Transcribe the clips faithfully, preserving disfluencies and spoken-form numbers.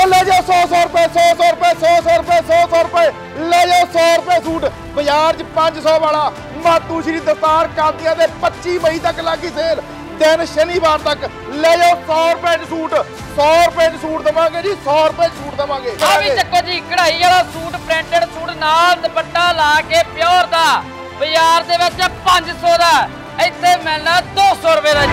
और ले जाओ सौ सौ रुपए सौ सौ रुपए सौ सौ रुपए सौ सौ रुपए ले जाओ सौ रुपए सूट बाजार च पांच सौ वाला मातू श्री दस्तार कादियां दे पच्ची मई तक लगी सेल दिन शनिवार तक ले जाओ सौ रुपए सूट सौ रुपए सूट देवांगे जी सौ रुपए सूट देवांगे आ भी चक्को जी कढ़ाई वाला सूट प्रिंटेड सूट नाल दुपट्टा ला के प्योर दा बाजार दे विच पांच सौ दा इत्थे मिलना दो सौ रुपए दा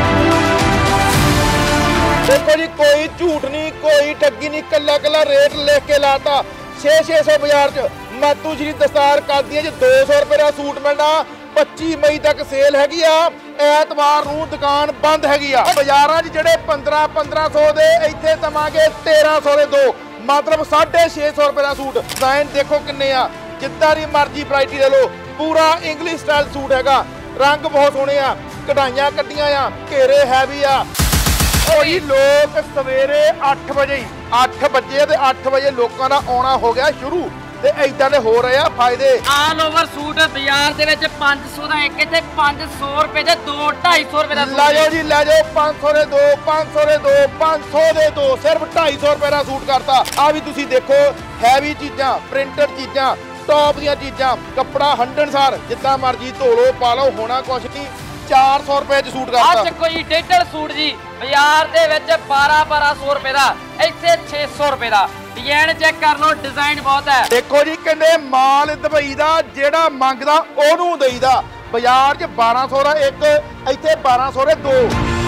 देखो जी कोई झूठ नहीं कोई ठगी नहीं कला कला रेट लिख के लाता छे छे सौ बाजार च मातू श्री दस्तार कादियां च दो सौ रुपए का सूट मिलना पच्ची मई तक सेल हैगी आ ऐतवार नूं दुकान बंद हैगी आ बाजारां च जिहड़े पंद्रह पंद्रह सौ दे इत्थे दवांगे तेरह सौ दे दो मतलब साढ़े छे सौ रुपए का सूट डिजाइन देखो किन्ने आ जिद्दां दी मर्जी वैरायटी ले लो पूरा इंग्लिश स्टाइल सूट हैगा रंग बहुत सोहणे आ कढ़ाइयां कड्डियां आ घेरे हैवी आ जी लोग सवेरे अठ बजे ही अठ बजे ते अठ बजे लोगों का आना हो गया शुरू ते इदां दे हो रहे आ फायदे ऑल ओवर सूट बाजार दे विच पांच सौ दा एक इत्थे पांच सौ रुपए दे दो ढाई सौ रुपए दा ला जाओ जी ला जाओ पांच सौ दे दो पांच सौ दे दो पांच सौ दे दो सिर्फ ढाई सौ रुपए दा सूट करता आ भी तुसीं देखो हैवी चीज़ां प्रिंटेड चीज़ां टॉप दियां चीज़ां कपड़ा हंडनसार जिद्दां मर्जी धो लो पा लो होना कुछ नहीं चार सौ रुपए च सूट करता आज कोई डेढ़ सूट जी बाजार दे विच बारह बारह सौ रुपए दा इत्थे छे सौ रुपए दा डिजाइन चेक कर लो डिजाइन बहुत है देखो जी कहंदे माल दुबई दा जेड़ा मंगदा ओनू देईदा बाजार च बारह सौ दा एक इत्थे बारह सौ दे दो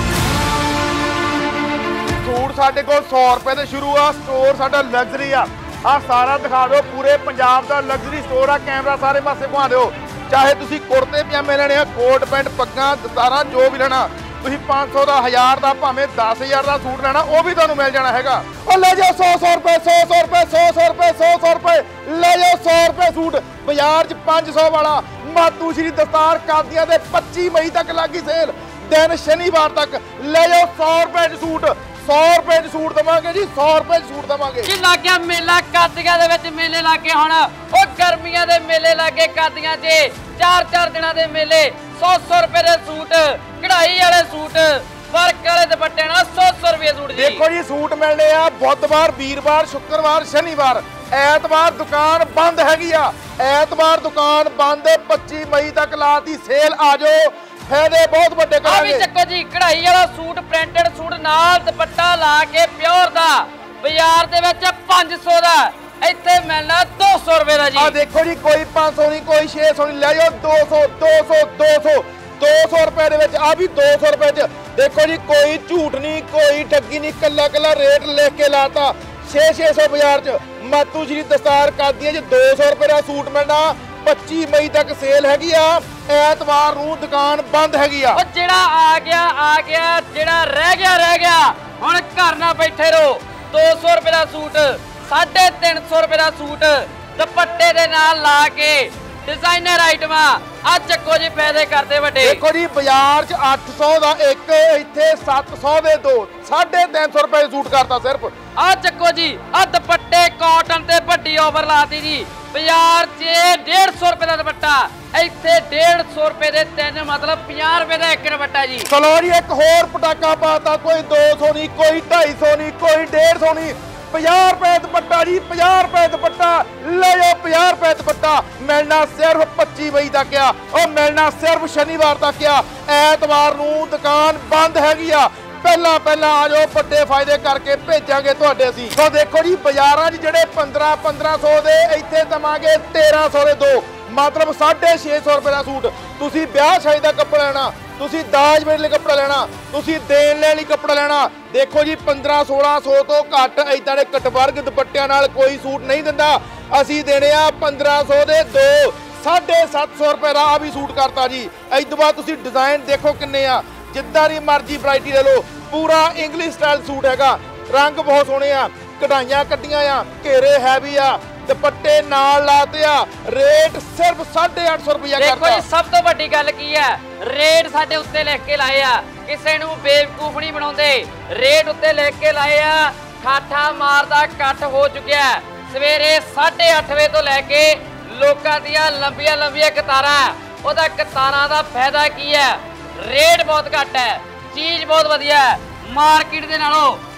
सूट साडे कोल सौ रुपए ते शुरू आ स्टोर साडा लग्जरी आ आ सारा दिखा दो पूरे पंजाब दा लग्जरी स्टोर आ कैमरा सारे पासे घुमा दिओ चाहे तुसी कुर्ते पजामे लेने कोट पैंट पग्गां दस्तारां जो भी लेना तुसी पांच सौ का हज़ार का भावें दस हज़ार का सूट लेना वो भी तुहानूं मिल जाना हैगा और ले जाओ सौ सौ रुपए सौ सौ रुपए सौ सौ रुपए सौ सौ रुपए ले जाओ सौ रुपए सूट बाजार च पांच सौ वाला मातू श्री दस्तार कादियां दे पच्ची मई तक लगी सेल दिन शनिवार तक ले जाओ सौ रुपए सूट सौ रुपए सूट देवांगे जी सौ रुपए सूट देवांगे जी लग गया मेला कादियां दे विच मेले लागे हुण ओ गर्मियां दे मेले लागे कादियां च चार चार दिनां दे मेले सौ सौ रुपए दे सूट कढ़ाई वाले सूट वर्क वाले दुपट्टे ना सौ सौ रुपए सूट जी देखो जी सूट मिलने आ बुधवार वीरवार शुक्रवार शनिवार ऐतवार दुकान बंद हैगी आ ऐतवार दुकान बंद पच्ची मई तक लाती सेल आ जाओ फायदे बहुत बड़े करांगे आ भी चक्को जी कढ़ाई वाला सूट प्रिंटेड सूट नाल दुपट्टा ला के प्योर दा बाजार दे विच पांच सौ दा इत्थे मिलना दो सौ रुपए दा जी आ देखो जी कोई पांच सौ नहीं कोई छे सौ नहीं ले जाओ दो सौ दो सौ दो सौ दो सौ रुपए दे विच आ भी दो सौ रुपए च देखो जी कोई झूठ नहीं कोई ठगी नहीं कला कला रेट लिख के लाता छे छे सौ बाजार च मातू श्री दस्तार कादियां च दो सौ रुपए का सूट मिलना पच्ची मई तक सेल हैगी आ ऐतवार नूं दुकान बंद हैगी आ ओ जेड़ा आ गया आ गया जेड़ा रह गया रह गया हुण घर ना बैठे रहो दो सौ रुपए का सूट साढ़े तीन सौ रुपए का सूट दुपट्टे दे नाल ला के डिजाइनर आइटम आ चक्को जी फायदे करते वड्डे देखो जी बाजार च अठ सौ का एक इत्थे सत्त सौ दे दो साढ़े तीन सौ रुपए सूट करता सिर्फ आ चक्को जी आ दुपट्टे कॉटन ते वड्डी ओवर लाती जी बाजार च डेढ़ सौ रुपए का दुपट्टा इत्थे डेढ़ सौ रुपए दे तीन मतलब पचास रुपए का एक दुपट्टा जी चलो जी एक होर पटाका पाता कोई दो सौ नहीं कोई ढाई सौ नहीं कोई डेढ़ सौ नहीं पचास रुपए दुपट्टा जी पचास रुपए दुपट्टा ले जाओ पचास रुपए दुपट्टा मिलना सिर्फ पच्ची मई तक आ और मिलना सिर्फ शनिवार तक आ ऐतवार नूं दुकान बंद हैगी आ पहला पहला आ जाओ बड़े फायदे करके भेजांगे तुहाडे असीं तो देखो जी बाजारां च जिहड़े पंद्रह पंद्रह सौ दे इत्थे दवांगे तेरह सौ दे दो मतलब साढ़े छे सौ रुपए का सूट तुसीं ब्याह शादी दा कपड़ा लेना तुसीं दाज वेले कपड़ा लेना तुसीं देण लैण लई कपड़ा लेना देखो जी पंद्रह सोलह सौ तो घट इदां दे कटवर्ग दुपट्टियां नाल कोई सूट नहीं दिंदा असीं देणे आ पंद्रह सौ दे दो साढ़े सत्त सौ रुपए का आ भी सूट करता जी इस तो बाद तुसीं डिजाइन देखो किन्ने आ जिद्दां दी मर्जी वैरायटी ले लो पूरा इंग्लिश स्टाइल सूट हैगा रंग बहुत सोहणे आ कढ़ाइयां कड्डियां आ घेरे हैवी आ दुपट्टे नाल लाते आ रेट सिर्फ साढ़े अठ सौ रुपया करता देखो जी सब तो वड्डी गल की है रेट साडे उत्ते लिख के लाए आ किसे नूं बेवकूफ नहीं बनाउंदे रेट उत्ते लिख के लाए आ ठाठा मारदा कट हो चुकिया सवेरे साढ़े अठ बजे तो लैके लोकां दियां लंबियां लंबियां कतारां ओहदा कतारां दा फायदा की है रेट बहुत घट है चीज़ बहुत वधिया है मार्केट दे नालों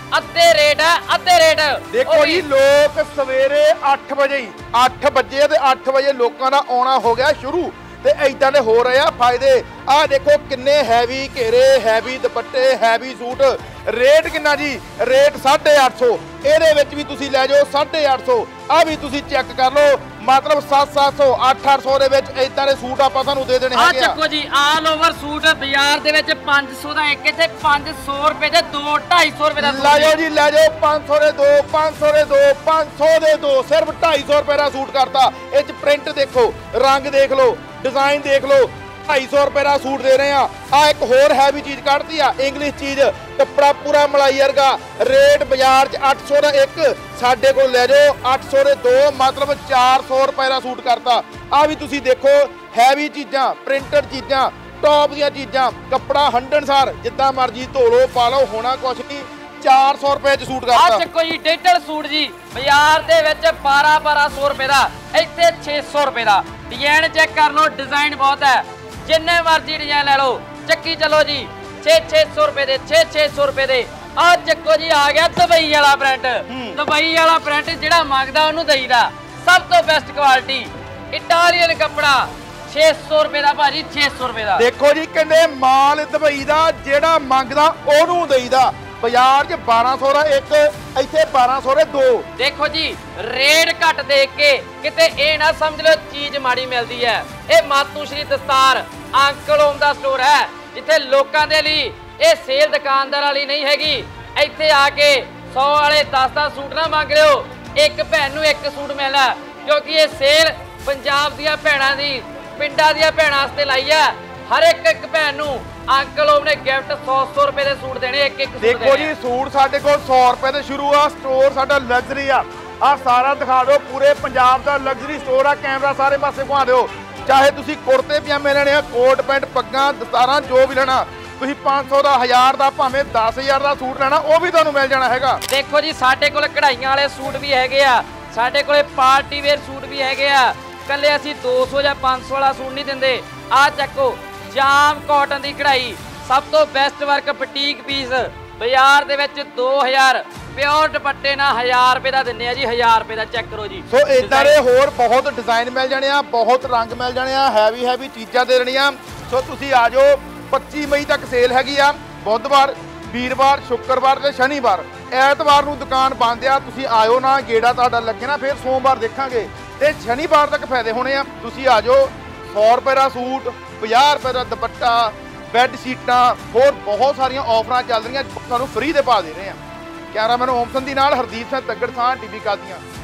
ਅੱਧੇ ਰੇਟ ਹੈ, ਅੱਧੇ ਰੇਟ। ਦੇਖੋ ਜੀ ਲੋਕ ਸਵੇਰੇ ਅੱਠ ਵਜੇ ਹੀ ਅੱਠ ਵਜੇ ਤੇ ਅੱਠ ਵਜੇ ਲੋਕਾਂ ਦਾ ਆਉਣਾ ਹੋ ਗਿਆ ਸ਼ੁਰੂ ਤੇ ਐਦਾਂ ਦੇ ਹੋ ਰਹੇ ਆ ਫਾਇਦੇ। ਆਹ ਦੇਖੋ ਕਿੰਨੇ ਹੈਵੀ ਘੇਰੇ, ਹੈਵੀ ਦੁਪੱਟੇ, ਹੈਵੀ ਸੂਟ। ਰੇਟ ਕਿੰਨਾ ਜੀ? ਰੇਟ ਸਾਢੇ ਅੱਠ ਸੌ। ਇਹਦੇ ਵਿੱਚ ਵੀ ਤੁਸੀਂ ਲੈ ਜਾਓ ਸਾਢੇ ਅੱਠ ਸੌ। ਆ ਵੀ ਤੁਸੀਂ ਚੈੱਕ ਕਰ ਲਓ, ਮਤਲਬ ਸੱਤ ਸੱਤ ਸੌ ਅੱਠ ਅੱਠ ਸੌ ਦੇ ਵਿੱਚ ਇਦਾਂ ਦੇ ਸੂਟ ਆਪਾਂ ਤੁਹਾਨੂੰ ਦੇ ਦੇਣੇ ਹੈਗੇ ਆ। ਚੱਕੋ ਜੀ ਆਲ ਓਵਰ ਸੂਟ ਬਾਜ਼ਾਰ ਦੇ ਵਿੱਚ ਪੰਜ ਸੌ ਦਾ ਇੱਕ, ਇੱਥੇ ਪੰਜ ਸੌ ਰੁਪਏ ਦੇ ਦੋ, ਢਾਈ ਸੌ ਰੁਪਏ ਦਾ ਸੂਟ। ਲੈ ਜਾਓ ਜੀ, ਲੈ ਜਾਓ, ਪੰਜ ਸੌ ਦੇ ਦੋ, ਪੰਜ ਸੌ ਦੇ ਦੋ, ਪੰਜ ਸੌ ਦੇ ਦੋ, ਸਿਰਫ ਢਾਈ ਸੌ ਰੁਪਏ ਦਾ ਸੂਟ ਕਰਤਾ। ਇਹ ਚ ਪ੍ਰਿੰਟ ਦੇਖੋ, ਰੰਗ ਦੇਖ ਲਓ, ਡਿਜ਼ਾਈਨ ਦੇਖ ਲਓ। ਢਾਈ ਸੌ ਰੁਪਏ ਦਾ ਸੂਟ ਦੇ ਰਹੇ ਆ। ਆ ਇੱਕ ਹੋਰ ਹੈਵੀ ਚੀਜ਼ ਕੱਢਤੀ ਆ, ਇੰਗਲਿਸ਼ ਚੀਜ਼, ਕੱਪੜਾ ਪੂਰਾ ਮਲਾਈ ਵਰਗਾ। ਰੇਟ ਬਾਜ਼ਾਰ 'ਚ ਅੱਠ ਸੌ ਦਾ ਇੱਕ, ਸਾਡੇ ਕੋਲ ਲੈ ਜਾਓ ਅੱਠ ਸੌ ਦੇ ਦੋ, ਮਤਲਬ ਚਾਰ ਸੌ ਰੁਪਏ ਦਾ ਸੂਟ ਕਰਤਾ। ਆ ਵੀ ਤੁਸੀਂ ਦੇਖੋ, ਹੈਵੀ ਚੀਜ਼ਾਂ, ਪ੍ਰਿੰਟਡ ਚੀਜ਼ਾਂ, ਟੌਪ ਦੀਆਂ ਚੀਜ਼ਾਂ, ਕੱਪੜਾ ਹੰਡਣਸਾਰ, ਜਿੱਦਾਂ ਮਰਜ਼ੀ ਧੋ ਲਓ, ਪਾ ਲਓ, ਹੋਣਾ ਕੁਛ ਨਹੀਂ। ਚਾਰ ਸੌ ਰੁਪਏ 'ਚ ਸੂਟ ਕਰਤਾ। ਆ ਚੱਕੋ ਜੀ ਡਿਜੀਟਲ ਸੂਟ ਜੀ, ਬਾਜ਼ਾਰ ਦੇ ਵਿੱਚ ਬਾਰਾਂ ਬਾਰਾਂ ਸੌ ਰੁਪਏ ਦਾ, ਇੱਥੇ ਛੇ ਸੌ ਰੁਪਏ ਦਾ। ਡਿਜ਼ਾਈਨ ਚੈੱਕ ਕਰ ਲਓ, ਡਿਜ਼ਾਈਨ ਬਹੁਤ ਹੈ, ਜਿੰਨੇ ਮਰਜ਼ੀ ਡਿਜ਼ਾਈਨ ਲੈ ਲਓ। ਚੱਕੀ ਚਲੋ ਜੀ, ਛੇ ਛੇ ਸੌ ਰੁਪਏ ਦੇ, ਛੇ ਛੇ ਸੌ ਰੁਪਏ ਦੇ। ਆ ਚੱਕੋ ਜੀ ਆ ਗਿਆ ਦੁਬਈ ਵਾਲਾ ਪ੍ਰਿੰਟ। ਦੁਬਈ ਵਾਲਾ ਪ੍ਰਿੰਟ ਜਿਹੜਾ ਮੰਗਦਾ ਉਹਨੂੰ ਦਈਦਾ, ਸਭ ਤੋਂ ਬੈਸਟ ਕੁਆਲਿਟੀ ਇਟਾਲੀਅਨ ਕੱਪੜਾ। ਛੇ ਸੌ ਰੁਪਏ ਦਾ ਭਾਜੀ, ਛੇ ਸੌ ਰੁਪਏ ਦਾ। ਦੇਖੋ ਜੀ ਕਹਿੰਦੇ ਮਾਲ ਦੁਬਈ ਦਾ, ਜਿਹੜਾ ਮੰਗਦਾ ਉਹਨੂੰ ਦਈਦਾ। ਬਾਜ਼ਾਰ 'ਚ ਬਾਰਾਂ ਸੌ ਦਾ ਇੱਕ, ਇੱਥੇ ਬਾਰਾਂ ਸੌ ਦੇ ਦੋ। ਦੇਖੋ ਜੀ ਰੇਟ ਘੱਟ ਦੇਖ ਕੇ ਕਿਤੇ ਇਹ ਨਾ ਸਮਝ ਲਓ ਚੀਜ਼ ਮਾੜੀ ਮਿਲਦੀ ਹੈ। ਇਹ ਮਾਤੂ ਸ਼੍ਰੀ ਦਸਤਾਰ ਅੰਕਲ ਓਮ ਦਾ ਸਟੋਰ ਹੈ, ਜਿੱਥੇ ਲੋਕਾਂ ਦੇ ਲਈ ਇਹ ਸੇਲ ਦੁਕਾਨਦਾਰਾਂ ਲਈ ਨਹੀਂ ਹੈਗੀ। ਇੱਥੇ ਆ ਕੇ ਸੌ ਵਾਲੇ ਦਸ ਦਸ ਸੂਟ ਨਾ ਮੰਗ ਲਿਓ, ਇੱਕ ਭੈਣ ਨੂੰ ਇੱਕ ਸੂਟ ਮਿਲਣਾ, ਕਿਉਂਕਿ ਇਹ ਸੇਲ ਪੰਜਾਬ ਦੀਆਂ ਭੈਣਾਂ ਦੀ, ਪਿੰਡਾਂ ਦੀਆਂ ਭੈਣਾਂ ਵਾਸਤੇ ਲਾਈ ਹੈ। ਹਰ ਇੱਕ ਇੱਕ ਭੈਣ ਨੂੰ ਅੰਕਲ ਓਮ ਨੇ ਗਿਫਟ ਸੌ ਸੌ ਰੁਪਏ ਦੇ ਸੂਟ ਦੇਣੇ, ਇੱਕ ਇੱਕ ਸੂਟ ਦੇਣੇ। ਦੇਖੋ ਜੀ ਸੂਟ ਸਾਡੇ ਕੋਲ ਸੌ ਰੁਪਏ ਤੋਂ ਸ਼ੁਰੂ ਆ। ਸਟੋਰ ਸਾਡਾ ਲਗਜ਼ਰੀ ਆ। ਆ ਸਾਰਾ ਦਿਖਾ ਦਿਓ, ਪੂਰੇ ਪੰਜਾਬ ਦਾ ਲਗਜ਼ਰੀ ਸਟੋਰ ਆ। ਕੈਮਰਾ ਸਾਰੇ ਪਾਸੇ ਘੁਮਾ ਦਿਓ। ਚਾਹੇ ਤੁਸੀਂ ਕੁੜਤੇ ਪਜਾਮੇ ਲੈਣੇ ਆ, ਕੋਟ ਪੈਂਟ, ਪੱਗਾਂ, ਦਸਤਾਰਾਂ, ਜੋ ਵੀ ਲੈਣਾ ਤੁਸੀਂ ਪੰਜ ਸੌ ਦਾ, ਹਜ਼ਾਰ ਦਾ, ਭਾਵੇਂ ਦਸ ਹਜ਼ਾਰ ਦਾ ਸੂਟ ਲੈਣਾ, ਉਹ ਵੀ ਤੁਹਾਨੂੰ ਮਿਲ ਜਾਣਾ ਹੈਗਾ। ਦੇਖੋ ਜੀ ਸਾਡੇ ਕੋਲ ਕਢਾਈਆਂ ਵਾਲੇ ਸੂਟ ਵੀ ਹੈਗੇ ਆ, ਸਾਡੇ ਕੋਲੇ ਪਾਰਟੀ ਵੇਅਰ ਸੂਟ ਵੀ ਹੈਗੇ ਆ। ਕੱਲੇ ਅਸੀਂ ਦੋ ਸੌ ਜਾਂ ਪੰਜ ਸੌ ਵਾਲਾ ਸੂਟ ਨਹੀਂ ਦਿੰਦੇ। ਆ ਚੱਕੋ ਜਾਮ ਕਾਟਨ ਦੀ ਕਢਾਈ, ਸਭ ਤੋਂ ਬੈਸਟ ਵਰਕ ਬੁਟੀਕ ਪੀਸ, ਬਾਜ਼ਾਰ ਦੇ ਵਿੱਚ ਦੋ ਹਜ਼ਾਰ, ਪਿਓਰ ਦੁਪੱਟੇ ਨਾਲ ਹਜ਼ਾਰ ਰੁਪਏ ਦਾ ਦਿੰਦੇ ਆ ਜੀ, ਹਜ਼ਾਰ ਰੁਪਏ ਦਾ। ਚੈੱਕ ਕਰੋ ਜੀ। ਸੋ ਇਦਾਂ ਦੇ ਹੋਰ ਬਹੁਤ ਡਿਜ਼ਾਈਨ ਮਿਲ ਜਾਣੇ ਆ, ਬਹੁਤ ਰੰਗ ਮਿਲ ਜਾਣੇ ਆ, ਹੈਵੀ ਹੈਵੀ ਚੀਜ਼ਾਂ ਦੇ ਦੇਣੀਆਂ। ਸੋ ਤੁਸੀਂ ਆ ਜਾਓ, ਪੱਚੀ ਮਈ ਤੱਕ ਸੇਲ ਹੈਗੀ ਆ। ਬੁੱਧਵਾਰ, ਵੀਰਵਾਰ, ਸ਼ੁੱਕਰਵਾਰ ਤੇ ਸ਼ਨੀਵਾਰ। ਐਤਵਾਰ ਨੂੰ ਦੁਕਾਨ ਬੰਦ ਆ, ਤੁਸੀਂ ਆਇਓ ਨਾ, ਗੇੜਾ ਤੁਹਾਡਾ ਲੱਗੇ ਨਾ, ਫਿਰ ਸੋਮਵਾਰ ਦੇਖਾਂਗੇ ਤੇ ਸ਼ਨੀਵਾਰ ਤੱਕ ਫਾਇਦੇ ਹੋਣੇ ਆ। ਤੁਸੀਂ ਆ ਜਾਓ। ਸੌ ਰੁਪਏ ਦਾ ਸੂਟ, ਪੰਜਾਹ ਰੁਪਏ ਦਾ ਦੁਪੱਟਾ, ਬੈੱਡ ਸ਼ੀਟਾਂ, ਹੋਰ ਬਹੁਤ ਸਾਰੀਆਂ ਆਫਰਾਂ ਚੱਲ ਰਹੀਆਂ, ਤੁਹਾਨੂੰ ਫ੍ਰੀ ਦੇ ਪਾ ਦੇ ਰਹੇ ਆ। ਕੈਮਰਾਮੈਨ ਓਮ ਸੰਧੀ ਨਾਲ ਹਰਦੀਪ ਸਿੰਘ ਤੱਗੜ, ਸਾਂ ਟੀਵੀ ਕਾਦੀਆਂ।